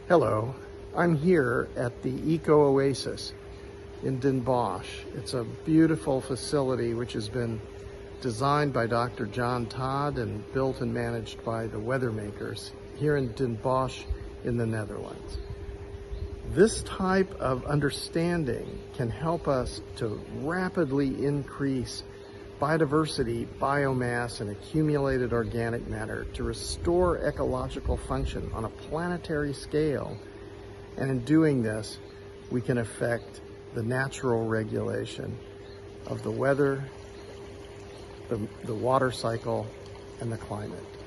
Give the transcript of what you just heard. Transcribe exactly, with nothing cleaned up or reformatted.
Hello, I'm here at the Eco Oasis in Den Bosch. It's a beautiful facility which has been designed by Doctor John Todd and built and managed by the Weathermakers here in Den Bosch in the Netherlands. This type of understanding can help us to rapidly increase biodiversity, biomass, and accumulated organic matter to restore ecological function on a planetary scale. And in doing this, we can affect the natural regulation of the weather, the, the water cycle, and the climate.